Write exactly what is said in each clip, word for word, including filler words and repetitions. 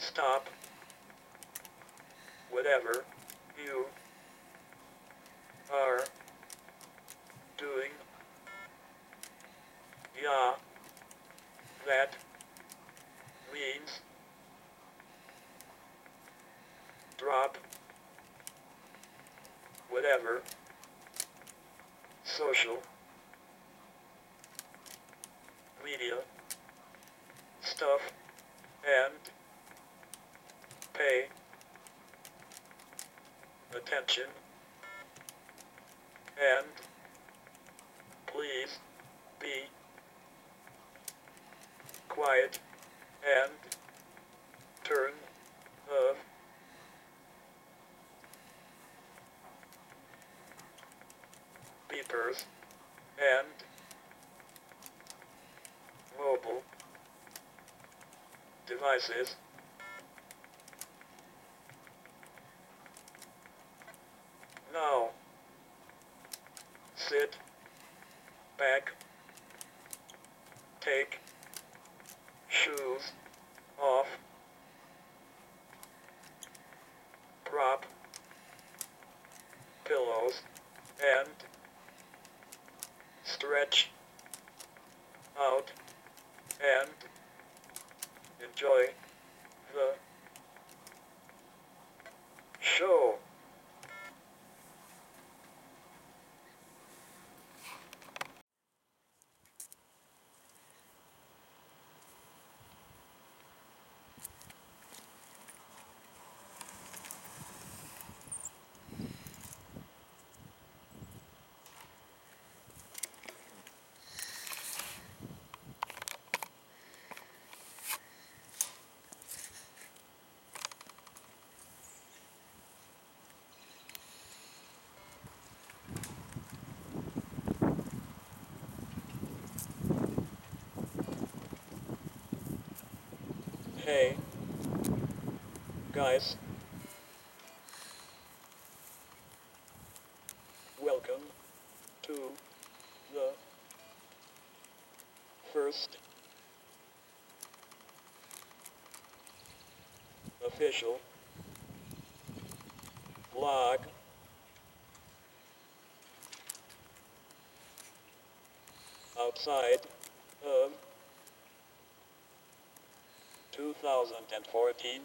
Stop whatever you are doing. Yeah, that means drop whatever social media stuff and pay attention and please be quiet and turn off beepers and mobile devices. Now, sit back, take shoes off, prop pillows, and stretch out and enjoy the show. Hey, guys, welcome to the first official vlog outside of two thousand fourteen.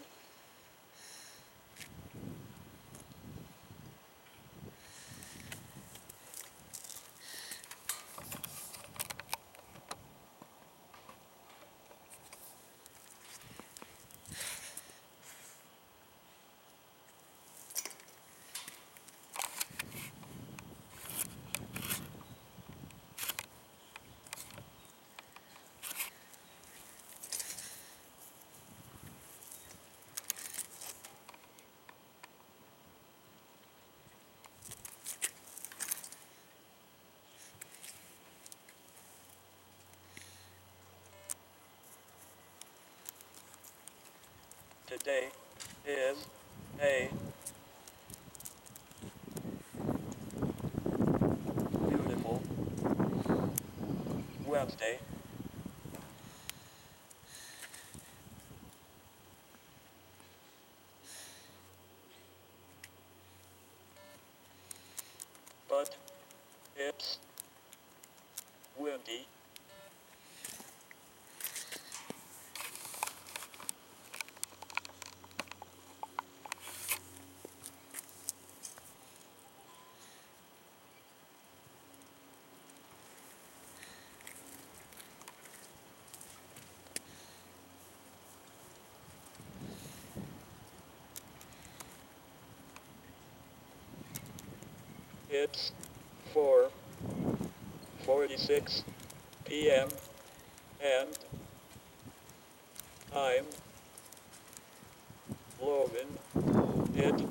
Today is a beautiful Wednesday. But it's windy. It's four forty-six p m and I'm loving it.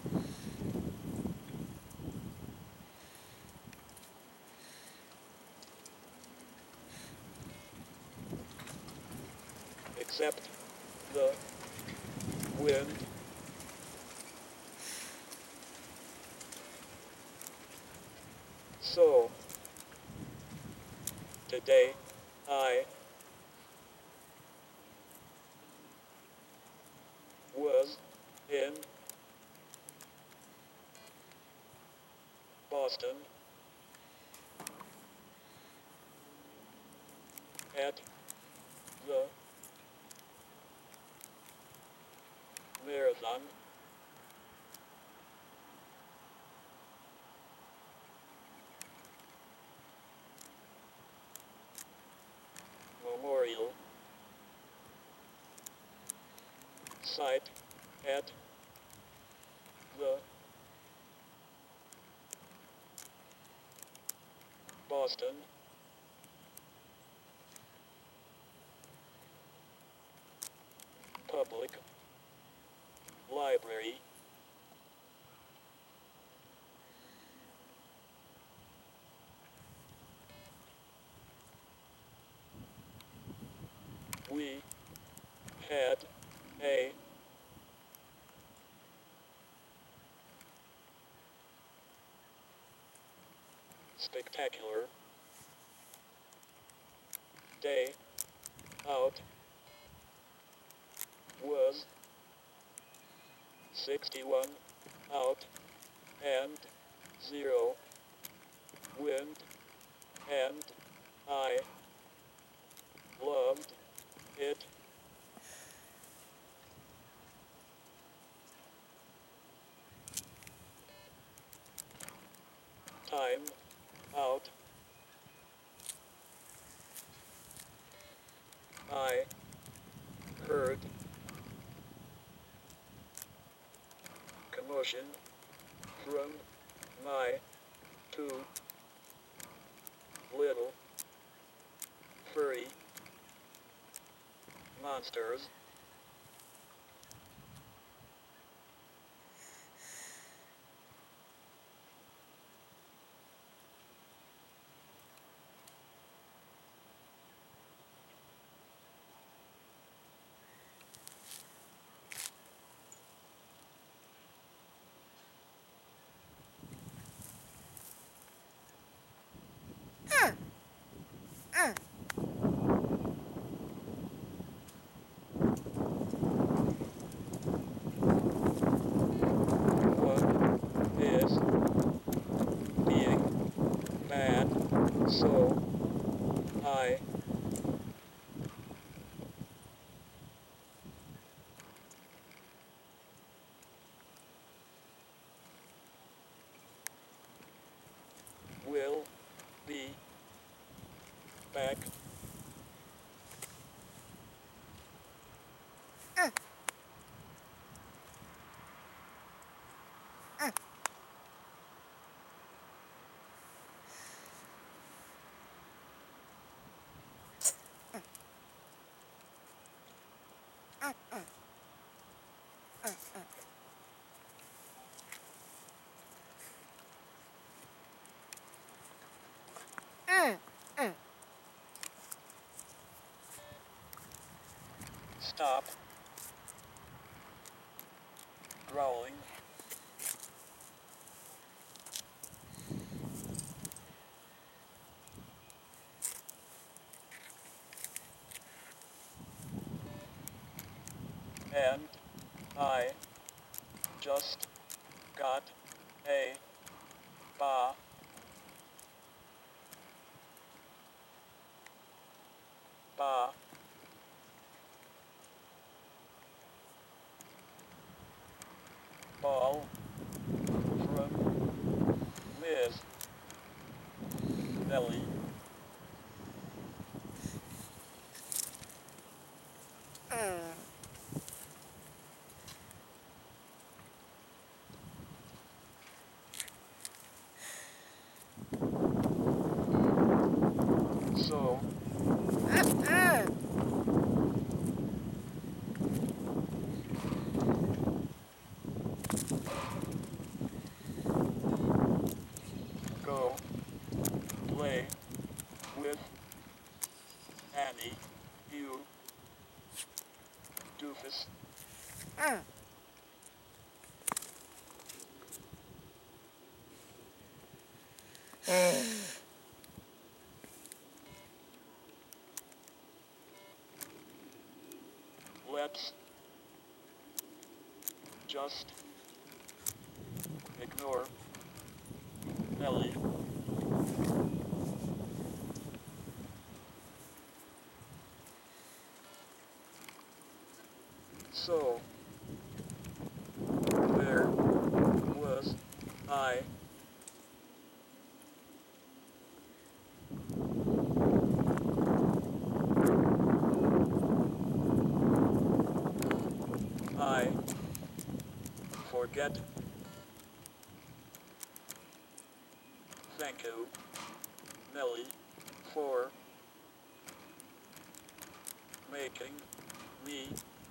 Except the wind. So, today I in Boston at the marathon memorial site at the Boston Public Library. We had a spectacular day out. Was sixty-one out and zero wind, and I loved it. Time out. I heard commotion from my two little furry monsters. What is being mad? So I will be back. Stop growling. And I just got a ba ba ball from Liz Belly. So go play with Annie, you doofus. Let's Just ignore Nelly. So, where was I? I forget. Thank you, Nelly, for making me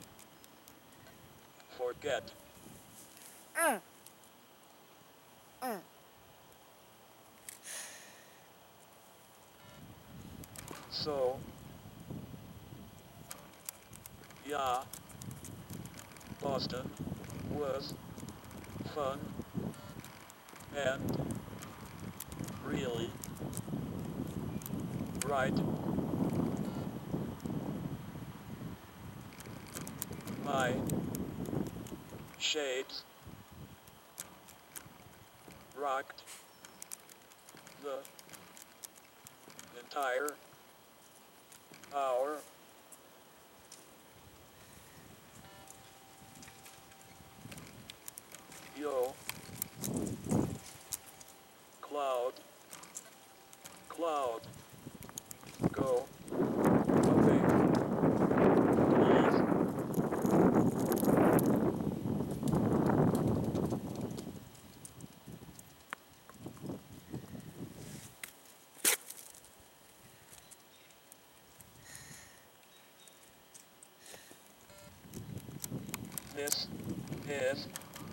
forget. Mm. Mm. So, yeah, Boston was fun and really right. My shades rocked the entire hour. Yo, cloud, cloud, go away, please. This is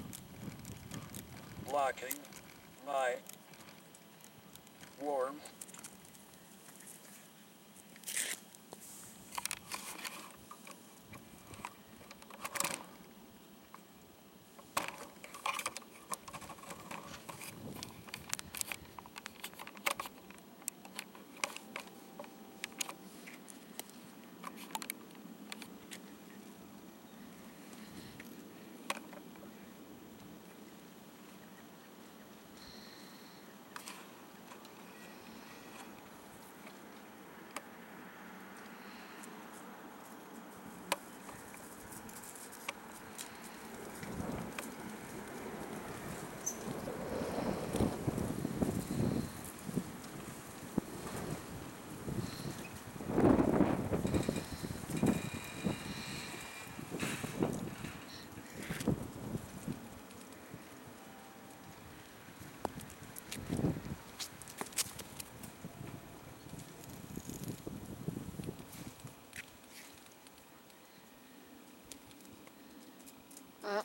blocking my warmth. Mm.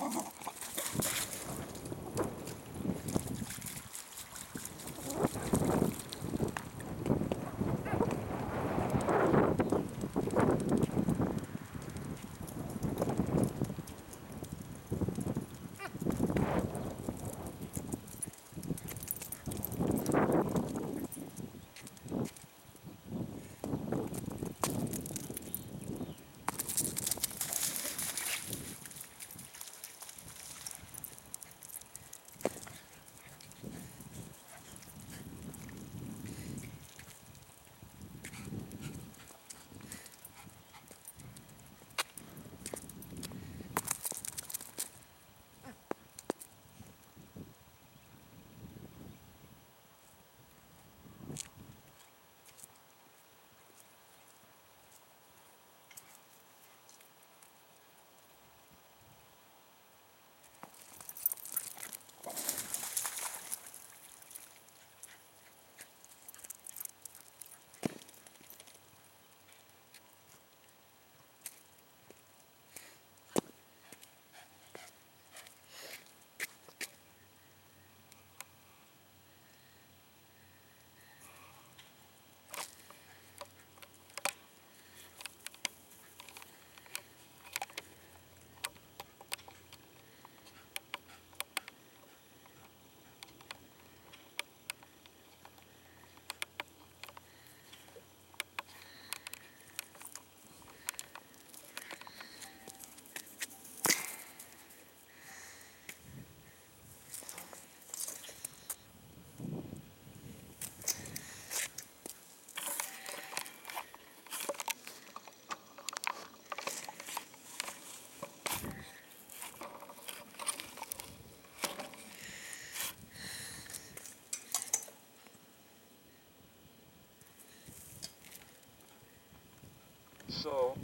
So,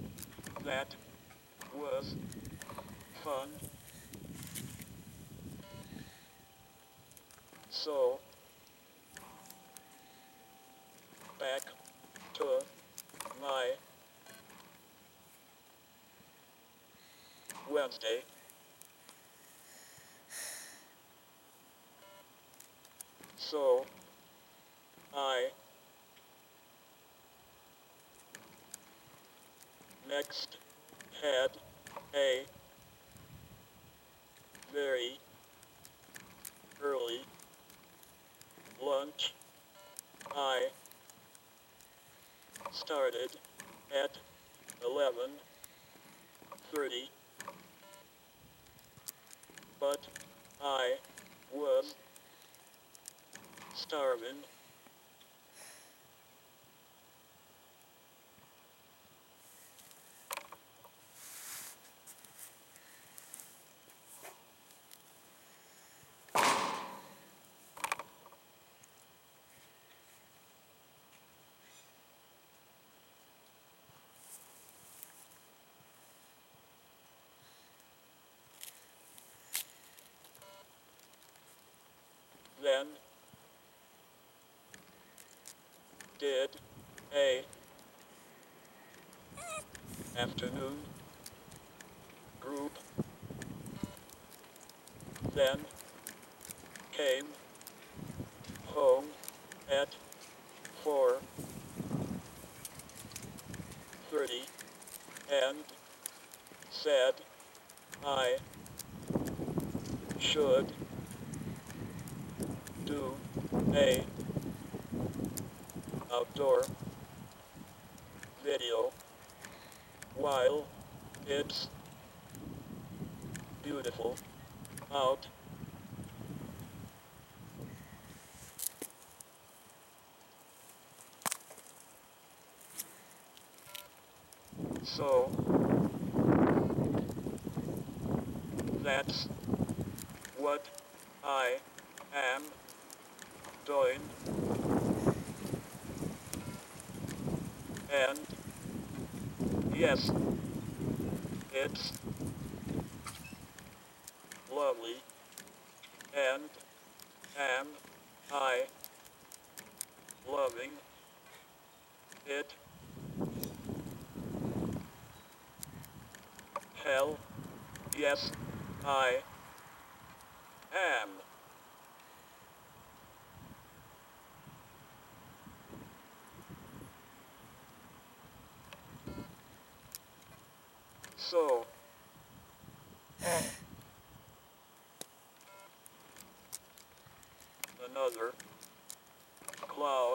that was fun. So, back to my Wednesday. So, I next had a very early lunch. I started at eleven thirty, but I was starving. Then did a afternoon group. Then came home at four thirty and said I should do a outdoor video while it's beautiful out. So that's what I am doing. And yes, it's lovely. And am I loving it? Hell, yes, I am. So, another cloud.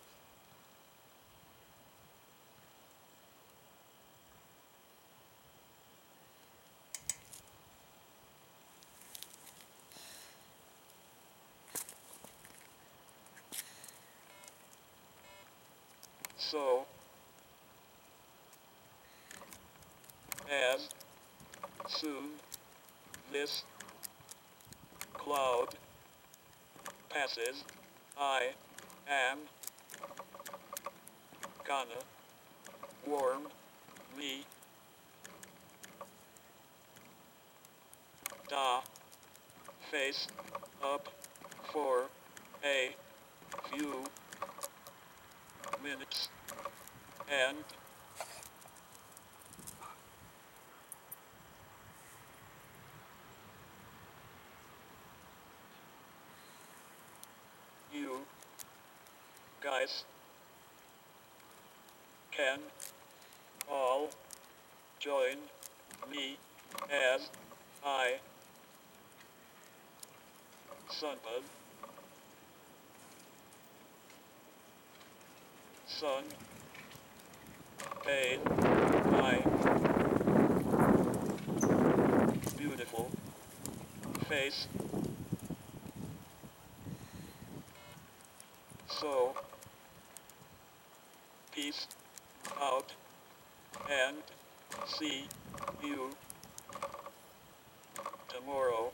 So, as soon this cloud passes, I am gonna warm me da face up for a few minutes and you guys can all join me as I sunbud sun bathe my beautiful face. So, peace out and see you tomorrow.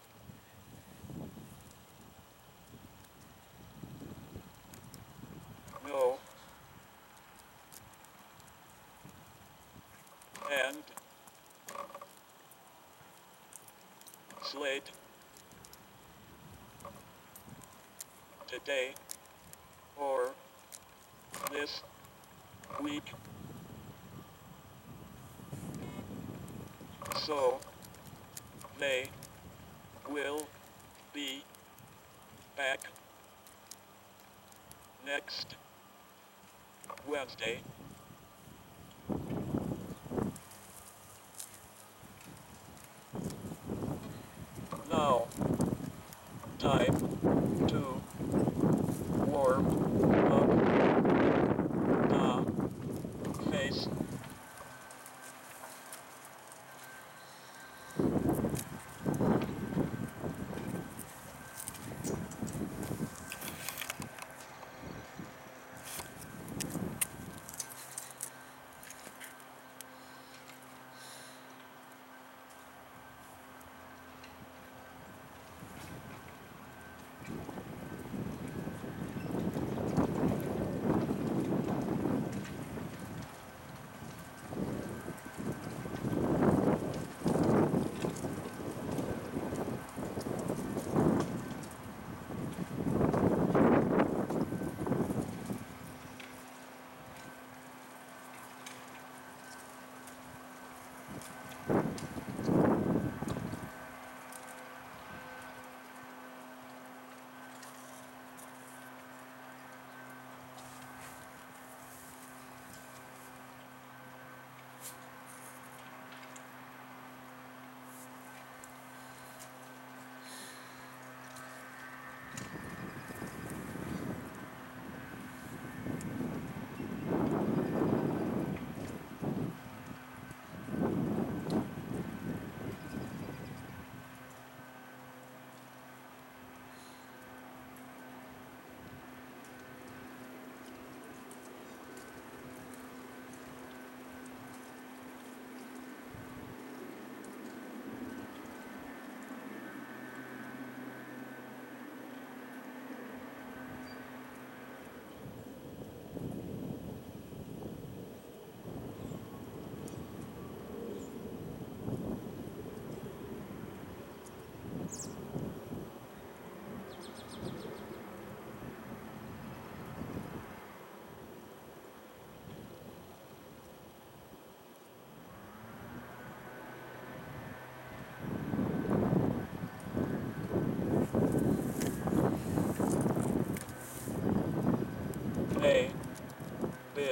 No. And Slate today or this week. So they will be back next Wednesday. Now, time to warm up the face.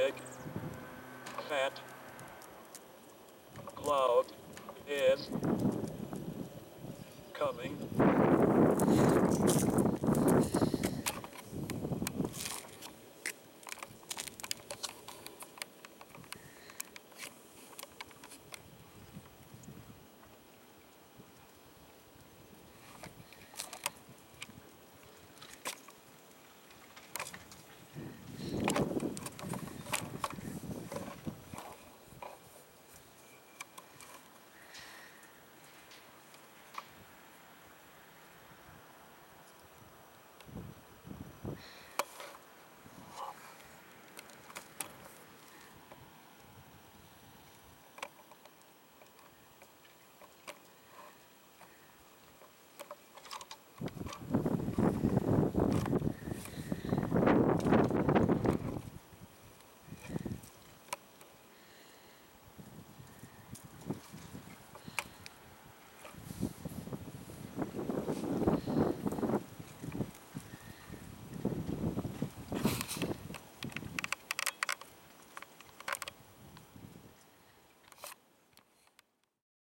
big, fat cloud is coming.